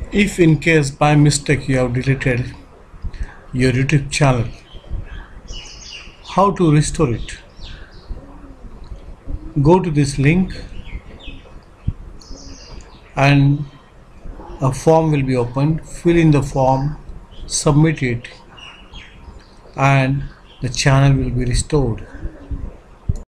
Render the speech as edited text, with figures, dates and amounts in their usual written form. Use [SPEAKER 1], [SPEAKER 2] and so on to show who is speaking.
[SPEAKER 1] If in case by mistake you have deleted your YouTube channel, how to restore it? Go to this link and a form will be opened. Fill in the form, submit it, and the channel will be restored.